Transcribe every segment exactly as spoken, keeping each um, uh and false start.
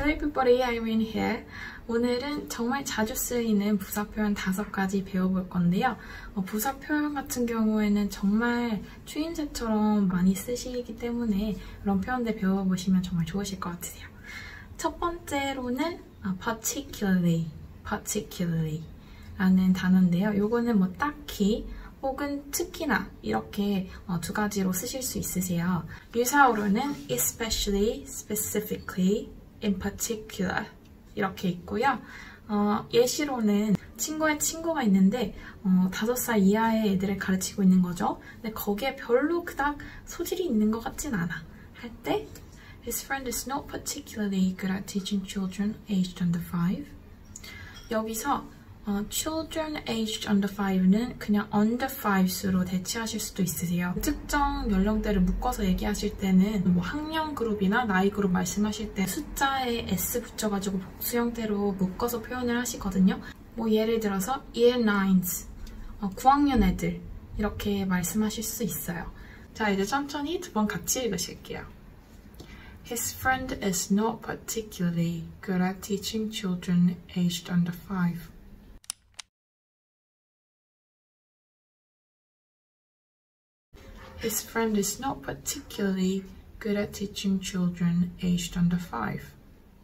Hello everybody, Irene here. 오늘은 정말 자주 쓰이는 부사 표현 다섯 가지 배워볼 건데요. 어, 부사 표현 같은 경우에는 정말 추임새처럼 많이 쓰시기 때문에 이런 표현들 배워보시면 정말 좋으실 것 같으세요. 첫 번째로는 어, particularly, particularly 라는 단어인데요. 요거는 뭐 딱히 혹은 특히나 이렇게 어, 두 가지로 쓰실 수 있으세요. 유사어로는 especially, specifically, in particular 이렇게 있고요. 어, 예시로는 친구의 친구가 있는데 어, 다섯 살 이하의 애들을 가르치고 있는 거죠. 근데 거기에 별로 그닥 소질이 있는 것 같진 않아. 할 때 His friend is not particularly good at teaching children aged under five. 여기서 어, children aged under five는 그냥 under five수로 대체하실 수도 있으세요. 특정 연령대를 묶어서 얘기하실 때는 뭐 학년 그룹이나 나이 그룹 말씀하실 때 숫자에 s 붙여가지고 복수 형태로 묶어서 표현을 하시거든요. 뭐 예를 들어서 year nines, 어, 구 학년 애들 이렇게 말씀하실 수 있어요. 자, 이제 천천히 두 번 같이 읽으실게요. His friend is not particularly good at teaching children aged under five. His friend is not particularly good at teaching children aged under five.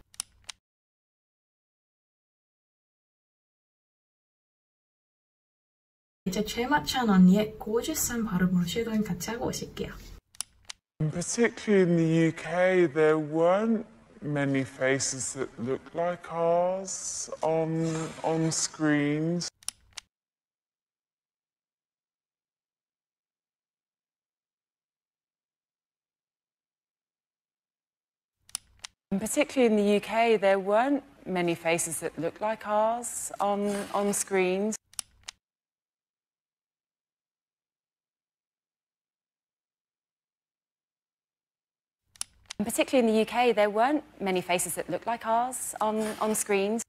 이제 최마찬 언니의 고주산 발음으로 쉐도잉 같이 하고 오실게요. Particularly in the U K, there weren't many faces that looked like ours on on screens. Particularly in the U K, there weren't many faces that looked like ours on, on screens. Particularly in the U K, there weren't many faces that looked like ours on, on screens.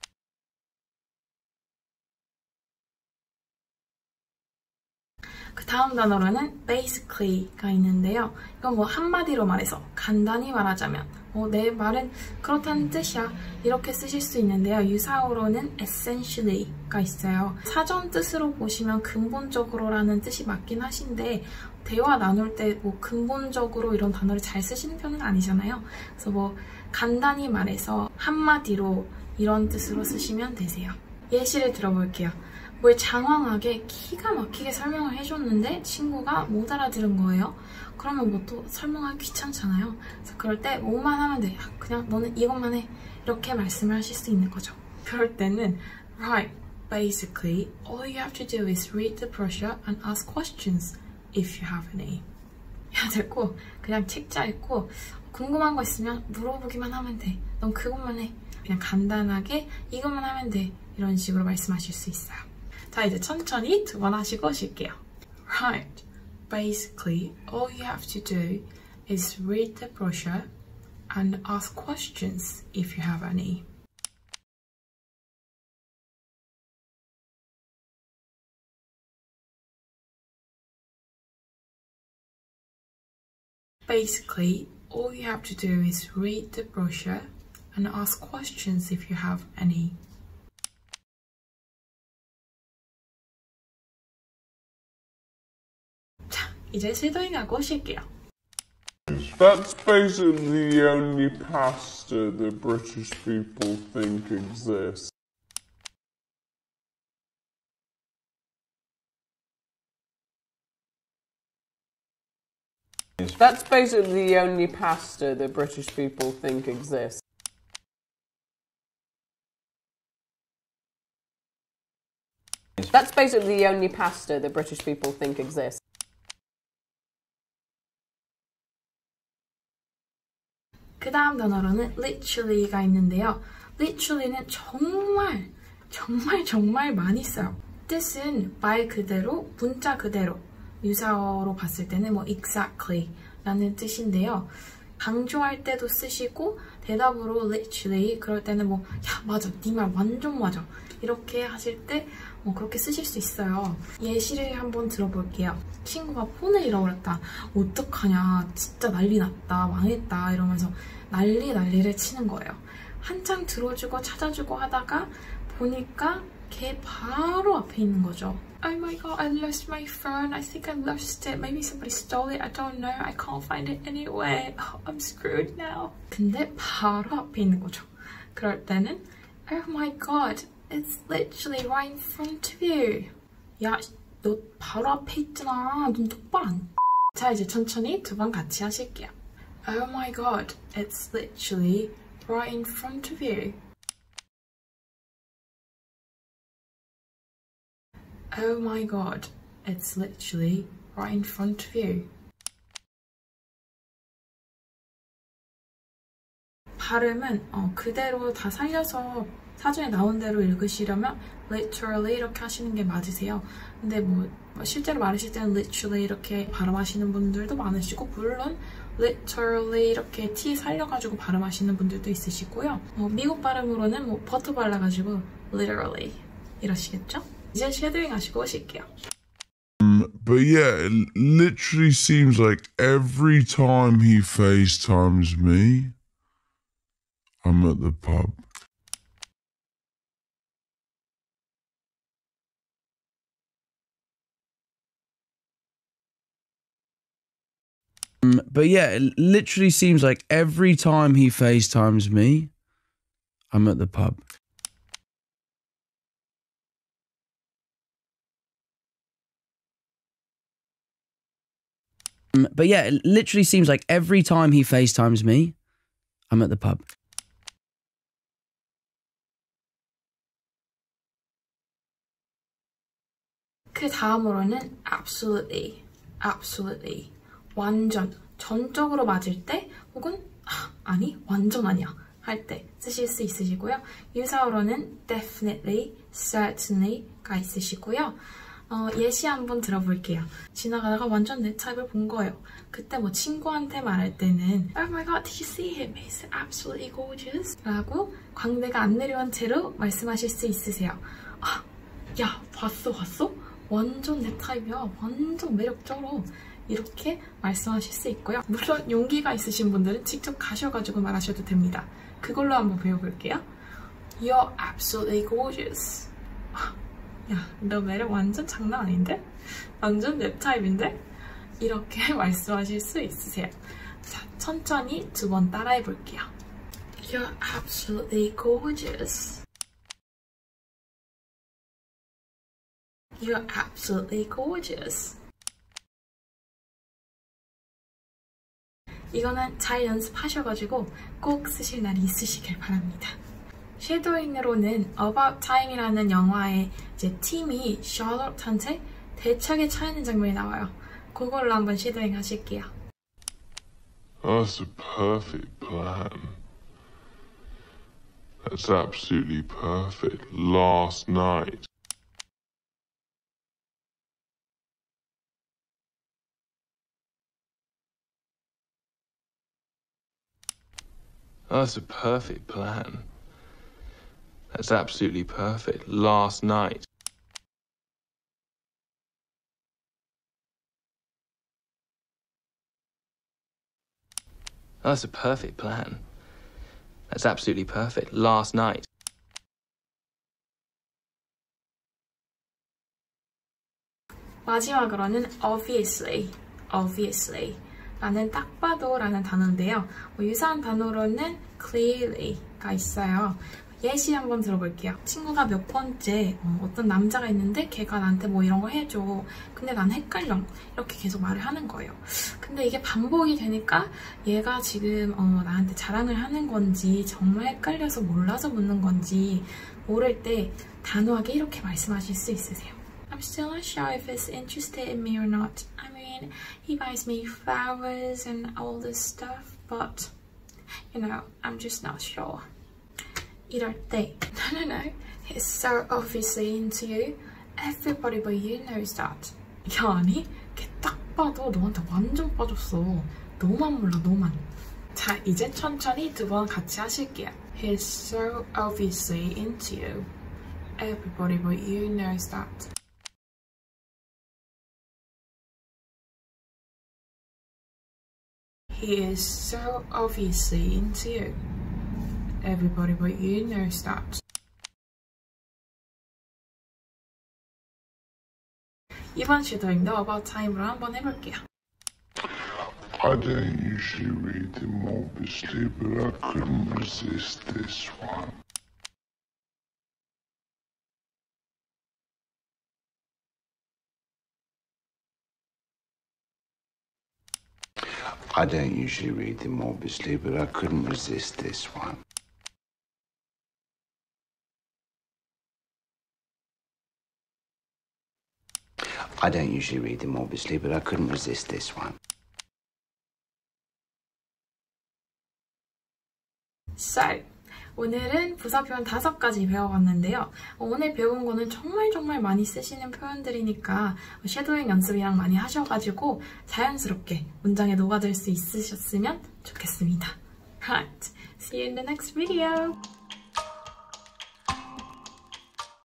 그 다음 단어로는 basically가 있는데요. 이건 뭐 한마디로 말해서 간단히 말하자면 어, 내 말은 그렇다는 뜻이야 이렇게 쓰실 수 있는데요. 유사어로는 essentially가 있어요. 사전 뜻으로 보시면 근본적으로라는 뜻이 맞긴 하신데 대화 나눌 때 뭐 근본적으로 이런 단어를 잘 쓰시는 편은 아니잖아요. 그래서 뭐 간단히 말해서 한마디로 이런 뜻으로 쓰시면 되세요. 예시를 들어볼게요. 뭘 장황하게 기가 막히게 설명을 해줬는데 친구가 못 알아들은 거예요. 그러면 뭐 또 설명하기 귀찮잖아요. 그래서 그럴 때 뭐만 하면 돼. 그냥 너는 이것만 해. 이렇게 말씀을 하실 수 있는 거죠. 그럴 때는 Right, basically, all you have to do is read the brochure and ask questions if you have any. 해야 되고 그냥 책자 읽고 궁금한 거 있으면 물어보기만 하면 돼. 넌 그것만 해. 그냥 간단하게 이것만 하면 돼. 이런 식으로 말씀하실 수 있어요. 자, 이제 천천히 두 번 하시고 오실게요. Right. Basically, all you have to do is read the brochure and ask questions if you have any. Basically, all you have to do is read the brochure and ask questions if you have any. 이제 쉐도잉하고 오실게요. That's basically the only pasta that British people think exists. That's basically the only pasta that British people think exists. That's basically the only pasta that British people think exists. 그 다음 단어로는 literally가 있는데요. literally는 정말 정말 정말 많이 써요. 뜻은 말 그대로, 문자 그대로 유사어로 봤을 때는 뭐 exactly 라는 뜻인데요. 강조할 때도 쓰시고 대답으로 literally 그럴 때는 뭐 야 맞아, 네 말 완전 맞아 이렇게 하실 때 뭐 그렇게 쓰실 수 있어요. 예시를 한번 들어볼게요. 친구가 폰을 잃어버렸다. 어떡하냐. 진짜 난리 났다. 망했다. 이러면서 난리 난리를 치는 거예요. 한참 들어주고 찾아주고 하다가 보니까 걔 바로 앞에 있는 거죠. Oh my god, I lost my phone. I think I lost it. Maybe somebody stole it. I don't know. I can't find it anywhere. Oh, I'm screwed now. 근데 바로 앞에 있는 거죠. 그럴 때는 Oh my god, it's literally right in front of you. 야, 너 바로 앞에 있잖아. 눈 똑바로 안... 자, 이제 천천히 두 번 같이 하실게요. Oh my god, it's literally right in front of you. Oh my god, it's literally right in front of you. 발음은 어, 그대로 다 살려서 사전에 나온 대로 읽으시려면 literally 이렇게 하시는 게 맞으세요. 근데 뭐, 뭐 실제로 말하실 때는 literally 이렇게 발음하시는 분들도 많으시고 물론 literally 이렇게 T 살려가지고 발음하시는 분들도 있으시고요. 어, 미국 발음으로는 뭐 버터 발라가지고 literally 이러시겠죠? 이제 쉐도잉 하시고 오실게요. Um, but yeah, it literally seems like every time he FaceTimes me, I'm at the pub. Um, but yeah, it literally seems like every time he FaceTimes me, I'm at the pub. Um, but yeah, it literally seems like every time he FaceTimes me, I'm at the pub. 그 다음으로는 absolutely, absolutely, 완전, 전적으로 맞을 때 혹은 아, 아니, 완전 아니야 할 때 쓰실 수 있으시고요. 유사어로는 definitely, certainly가 있으시고요. 어, 예시 한번 들어볼게요. 지나가다가 완전 내 타입을 본 거예요. 그때 뭐 친구한테 말할 때는 Oh my god, did you see him? He's absolutely gorgeous. 라고 광대가 안 내려온 채로 말씀하실 수 있으세요. 아, 야, 봤어, 봤어? 완전 내 타입이야. 완전 매력적으로. 이렇게 말씀하실 수 있고요. 물론 용기가 있으신 분들은 직접 가셔가지고 말하셔도 됩니다. 그걸로 한번 배워볼게요. You're absolutely gorgeous. 야, 너 매력 완전 장난 아닌데? 완전 내 타입인데? 이렇게 말씀하실 수 있으세요. 자, 천천히 두 번 따라해 볼게요. You're absolutely gorgeous. You're absolutely gorgeous. 이거는 잘 연습하셔가지고 꼭 쓰실 날이 있으시길 바랍니다. 쉐도잉으로는 About Time이라는 영화의 이제 팀이 샬롯한테 대차게 차이는 장면이 나와요. 그걸로 한번 쉐도잉 하실게요. That's a perfect plan. That's absolutely perfect. Last night. That's a perfect plan. That's absolutely perfect. Last night. That's a perfect plan. That's absolutely perfect. Last night. 마지막으로는 obviously, obviously 라는 딱 봐도 라는 단어인데요. 뭐 유사한 단어로는 clearly가 있어요. 예시 한번 들어볼게요. 친구가 몇 번째 어, 어떤 남자가 있는데 걔가 나한테 뭐 이런 거 해줘. 근데 난 헷갈려. 이렇게 계속 말을 하는 거예요. 근데 이게 반복이 되니까 얘가 지금 어, 나한테 자랑을 하는 건지 정말 헷갈려서 몰라서 묻는 건지 모를 때 단호하게 이렇게 말씀하실 수 있으세요. I'm still not sure if he's interested in me or not. I mean, he buys me flowers and all this stuff, but, you know, I'm just not sure. 이럴 때, no, no, no, he's so obviously into you. Everybody but you knows that. 야, 아니, 걔 딱 봐도 너한테 완전 빠졌어. 너만 몰라, 너만. 자, 이제 천천히 두 번 같이 하실게요. He's so obviously into you. Everybody but you knows that. He is so obviously into you. Everybody but you knows that. 이번 섀도잉도 About Time으로 한번 해볼게요. I don't usually read them obviously, but I couldn't resist this one. I don't usually read them, obviously, but I couldn't resist this one. I don't usually read them, obviously, but I couldn't resist this one. So, 오늘은 부사 표현 다섯 가지 배워봤는데요. 오늘 배운 거는 정말 정말 많이 쓰시는 표현들이니까 섀도잉 연습이랑 많이 하셔가지고 자연스럽게 문장에 녹아들 수 있으셨으면 좋겠습니다. Right, see you in the next video!